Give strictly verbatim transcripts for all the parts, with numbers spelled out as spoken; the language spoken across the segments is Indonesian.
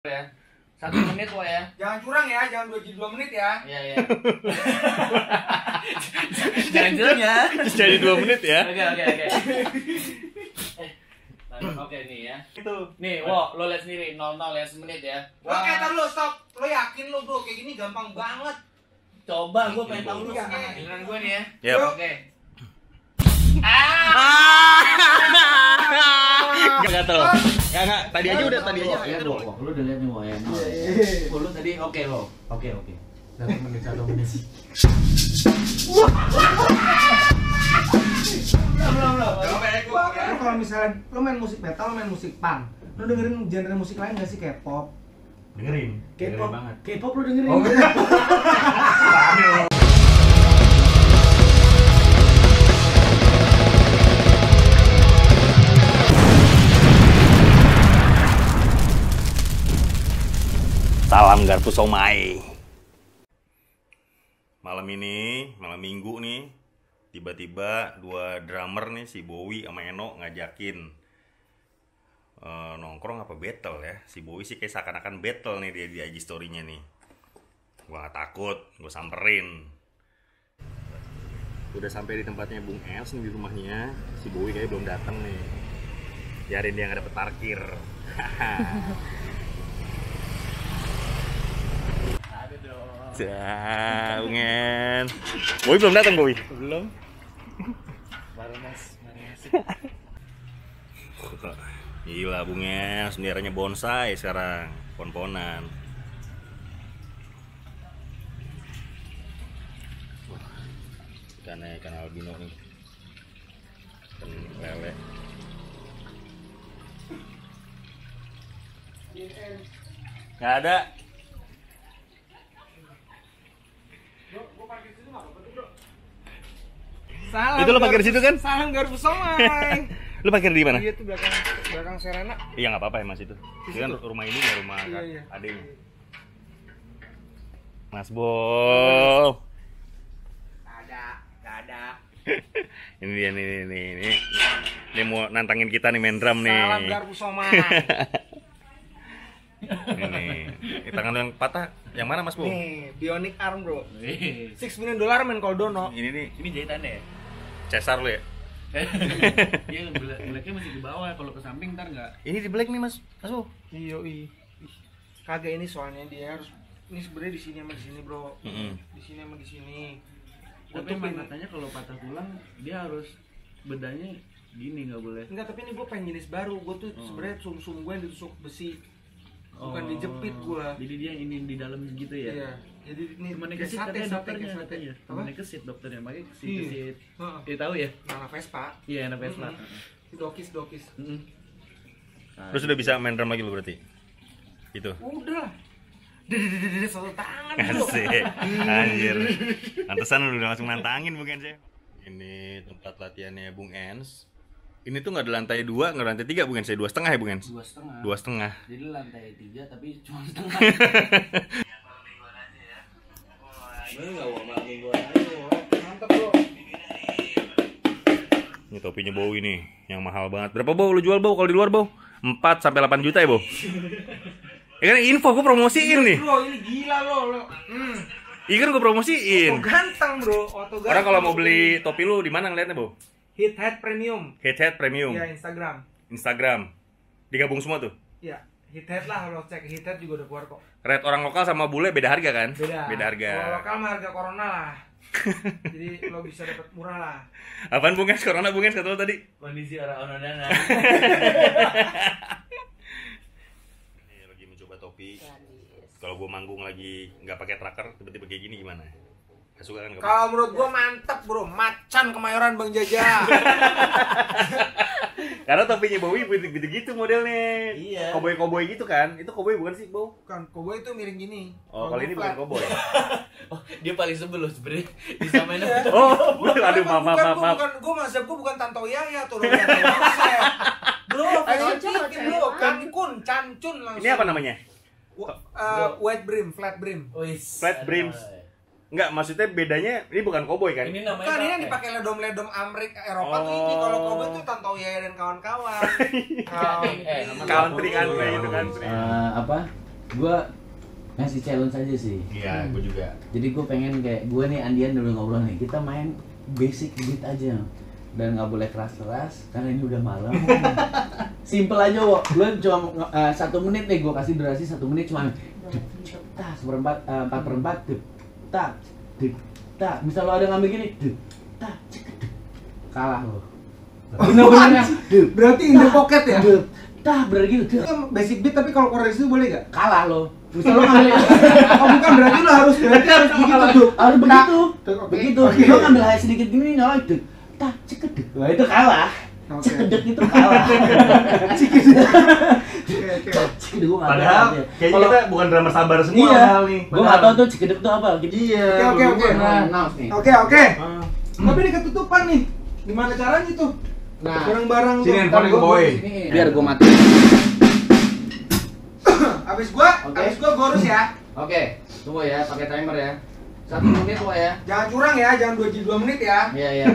ya. Satu menit kok ya. Jangan curang ya, jangan dua dua menit ya. Iya iya. Jangan curang ya. Jadi dua menit ya. Oke oke oke. Oke nih ya. Itu. Nih, wo, lo lihat sendiri nol nol ya semenit ya. Oke, ntar lu stop. Lo yakin lo bro, kayak gini gampang banget. Coba gue pengen tahu dulu Iya. dengan gue nih ya. Yep. Oke. Enggak tuh. Enggak enggak, tadi aja udah tadi aja. Ya tuh, lo udah lihat nih wo ya. Oh, lo tadi oke lo. Oke oke. Satu menit satu menit. Belum belum. Kalau misalnya lo main musik metal, lo main musik punk, lo dengerin genre musik lain gak sih? K-pop? Dengerin. K-pop banget. K-pop lo dengerin? Oh, Salam garpu somai. Malam ini, malam minggu nih, tiba-tiba dua drummer nih, si Bowie sama Eno ngajakin uh, nongkrong apa battle ya. Si Bowie sih kayak seakan-akan battle nih dia di I G story-nya nih. Gua gak takut, gua samperin. Udah sampai di tempatnya Bung Els nih, di rumahnya. Si Bowie kayaknya belum datang nih. Biarin dia nggak dapet parkir. Jangan. Boy belum datang, Boy. Belum. Baru mas, mas. Gila, Bungnya, sendiranya bonsai sekarang, pon-ponan. Wah, ikannya ikan albino nih. Ikan lele. Nggak ada. Salam. Itu lo parkir di situ kan? Salam garpu somai. Lu parkir di mana? Iya tuh belakang belakang Serena. Iya nggak apa-apa ya Mas itu. Itu kan rumah ini ya rumah Iya, iya. ading. Mas Bo. Ada, nggak ada. Ini dia nih nih nih nih. Dia mau nantangin kita nih main drum nih. Salam garpu somai. Ini. Ini tangan yang patah. Yang mana Mas Bo? Nih, bionic arm bro. Wih. Six million dollar men kalau dono. Ini nih Ini jahitannya ya? Cesar lu ya? Iya, blacknya masih di bawah, kalau ke samping ntar nggak. Ini di black nih Mas. Mas Bo. Iya, ih. Ih, kagak ini soalnya dia harus ini sebenarnya di sini sama di sini, Bro. Mm-mm. Di sini sama di sini. Tapi emang katanya kalau patah tulang dia harus bedanya gini, nggak boleh. Enggak, tapi ini gue pengen jenis baru. Gue tuh Oh. sebenarnya sum-sum gue yang ditusuk besi. Bukan Oh. dijepit gue. Jadi dia ini di dalam gitu ya? Iya. Jadi ini Cuma kayak kesit sate, katanya sate, dokternya kayak sate. katanya. Apa? Cuma kesit dokternya, pakai kesit Iya. kesit. Heeh. Dia tahu ya? Nah, Vespa. Iya, anak Vespa. Mm-mm. Dokis, dokis. Mm-mm. Terus udah bisa main drum lagi lu berarti? Itu. Udah. Dede satu tangan bro. Asik. Anjir. Pantesan lu udah langsung nantangin bukan sih? Ini tempat latihannya Bung Ens. Ini tuh nggak ada lantai dua, nggak ada lantai tiga, bukan saya dua setengah ya Bung Ens? Dua setengah. Dua setengah. Jadi lantai tiga tapi cuma setengah. Bener nggak mau malam mingguan aja? Mantap bro. Ini topinya Bowie nih, yang mahal banget. Berapa Bow lu jual Bow kalau di luar Bow? empat sampai delapan juta ya Bow? Ya kan info gue promosiin nih. Bro, ini gila lo lo. Hmm. Iya kan gue promosiin. Oh, ganteng bro, auto ganteng. Orang kalau mau beli topi lu di mana ngeliatnya Bow? Hit Head Premium. Head Head Premium. Iya, Instagram. Instagram. Digabung semua tuh. Iya, Hit Head lah, lo cek Hit Head juga udah keluar kok. Red orang lokal sama bule beda harga kan? Beda. Beda harga. Kalau lokal mah harga corona lah. Jadi lo bisa dapat murah lah. Apaan Bung Ens? Corona Bung Ens kata lu tadi? Kondisi orang ononana. Nih lagi mencoba topi. Kalau gua manggung lagi nggak pakai tracker, tiba-tiba kayak gini gimana? Gak suka kan? Kalau menurut gua mantep bro, macan Kemayoran Bang Jaja. Karena topinya Bowie gitu-gitu modelnya. Iya. Koboi-koboi gitu kan? Itu koboi bukan sih, Bow? Bukan, koboi itu miring gini. Oh, kalau ini bukan koboi. Oh, dia paling sebel loh sebenarnya disamain sama. Oh, aduh maaf maaf maaf. maaf. Bukan, gua mazhab gua bukan Tanto Yaya tuh lo lihat konsep. Bro, fashion bro, cancun, cancun langsung. Ini apa namanya? Wa- uh, wide brim, flat brim. Wis. Flat brims. Enggak, maksudnya bedanya ini bukan koboi kan? Ini namanya Kan ini yang apa? dipakai ledom-ledom Amerika Eropa tuh ini. Oh. Kalau koboi tuh Tanto Yaya dan kawan-kawan. Kawan Eh, nama Country country itu country. Eh, apa? gue ngasih challenge aja sih. Iya, gue juga. Jadi gue pengen kayak gue nih Andian dulu ngobrol nih, kita main basic beat aja dan nggak boleh keras-keras karena ini udah malam. Simple aja, Wo. Lu cuma uh, satu menit nih, gue kasih durasi satu menit cuma tak seperempat uh, empat perempat dek tak dek tak. Misal lo ada ngambil gini dek tak kalah lo. Bener-bener Berarti in the pocket ya? dek tak bener gitu. Itu basic beat tapi kalau keluar dari situ boleh gak? Kalah lo. Misal lo ngambil Oh bukan, berarti lo harus berarti harus begitu tuh. harus begitu. Oke. Begitu. Oke. Lo ngambil hanya sedikit gini nyala dek tak cekedek. Wah itu kalah. Oke. Cekedek itu kalah. Oke, oke. Cekedek gua nggak Padahal tahu. kayaknya Kalau- kita bukan drummer sabar semua Iya, padahal nih. gua nggak tahu tuh cekedek itu apa. Gitu. Iya. Oke, oke, oke. Nah, announce nih. Oke, oke. Ah. Tapi ini ketutupan nih. Gimana caranya tuh? Nah, Barang-barang Sini, tuh. handphone gua bawain. biar gua mati. Abis gua, Oke. abis gua gorus ya. Oke, tunggu ya, pakai timer ya. Satu menit gua ya. Jangan curang ya, jangan dua dua menit ya. Iya, iya.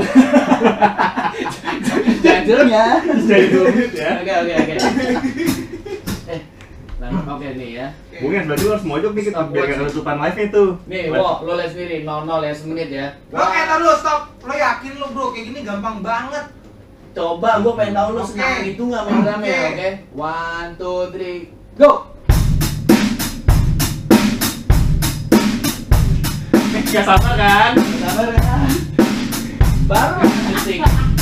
Jangan ya. Jadi dua menit ya. Oke, oke, oke. Eh, nah, oke nih ya. Mungkin berarti lo harus mojok nih kita Stop biar watch. gak ketutupan live itu. Nih, Wo, lo lihat sendiri nol nol ya semenit ya. Lo eh tar dulu, stop. Lo yakin lo bro, kayak gini gampang banget. Coba gua pengen tahu lo Oke. senang itu nggak main drum ya, Oke. oke? One, two, three, go. Gak sabar kan? Sabar ya. Baru detik.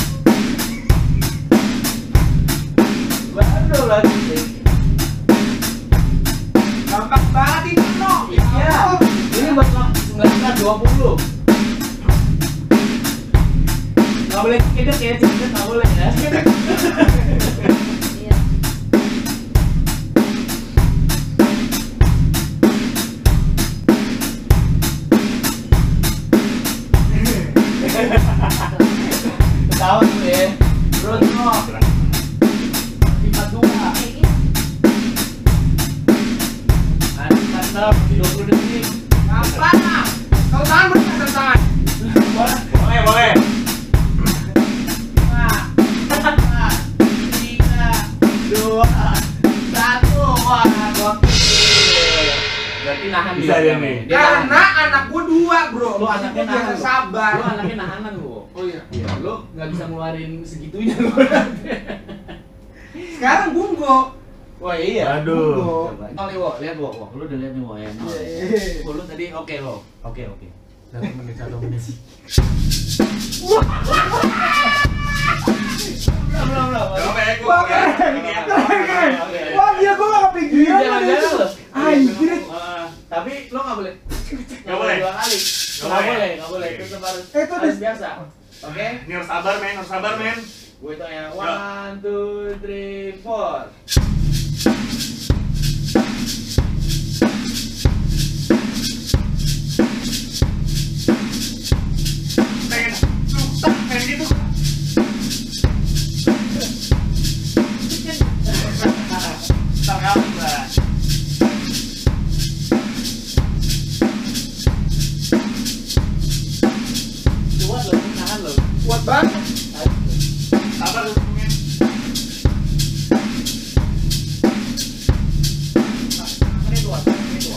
Baru lah detik. Gampang banget ini no. Iya. Ini buat sembilan belas dua puluh. Nggak boleh cedek ya, cedek nggak boleh ya. Tahu tuh ya. Bruno. empat dua. Mantap, dua puluh detik. Gampang. Kau tahan bro, kau tahan. Boleh, boleh. lima, empat, tiga, dua, satu. Wah, gokil. Berarti nahan Bisa dia nih. Dia nahan. Karena anak gua dua bro. Lu anaknya Gua biasa nahan. sabar. Lu anaknya nahanan lu. Oh iya. Iya, lu nggak bisa ngeluarin segitunya lu. Sekarang bunggo. Wah iya. Aduh. Coba. Oh, nih, Wo, lihat Wo, Wo. Lu udah lihat nih Wo ya. Iya, iya. Oh, lu tadi oke lo. Oke, oke. Satu menit, satu menit. Belum, belum, belum. Wah, keren. Wah dia gua gak kepikiran. Jangan-jangan lo. Anjir. Ah, tapi lo nggak boleh. Nggak boleh. dua kali. Nggak Nggak boleh. boleh, nggak boleh. Oke. Tetap harus Eh, itu harus ada- biasa. Oke? Ini harus sabar men, harus sabar men. Gue hitung ya. One, two, three, four. Pengen susah, pengen gitu. Tak apa. Kuat lo, nahan lo. Kuat banget. Sabar lu men. Ini dua, ini dua.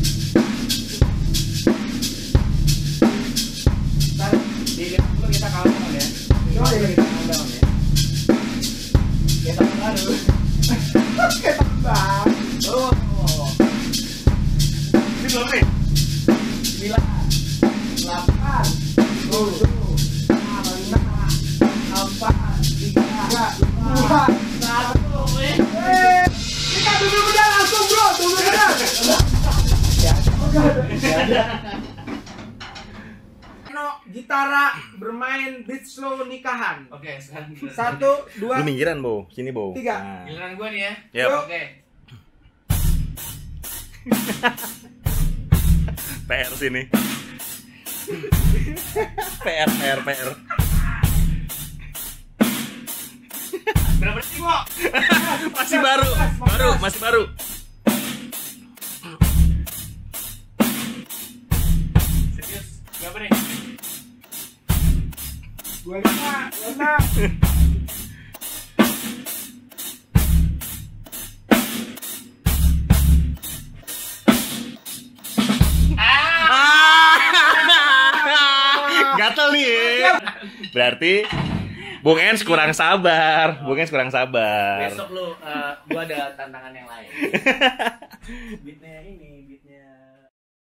Ntar di lima puluh kita kalah down ya. Oh, iya. Kita kalah down ya. Kita baru. Ketembak. Oh, oh. Ini belum nih. Sembilan, delapan, tujuh, enam, empat, tiga, dua, satu. Eh. Eh, kita dulu udah langsung bro, dulu udah. Ya, ya. No, gitara bermain beat slow nikahan. Oke, sekarang Satu, dua, Lu minggiran, Bo. Sini, Bo. Tiga. Nah. giliran gue nih ya. Yap. Oke. P R sini. P R, P R, P R. Berapa detik kok? Masih baru, baru, masih baru. Serius? Berapa nih? dua lima, dua enam. gagal nih. Berarti Bung Ens kurang sabar. Bung Ens kurang sabar. Besok lu uh, gua ada tantangan yang lain. Beatnya ini, beatnya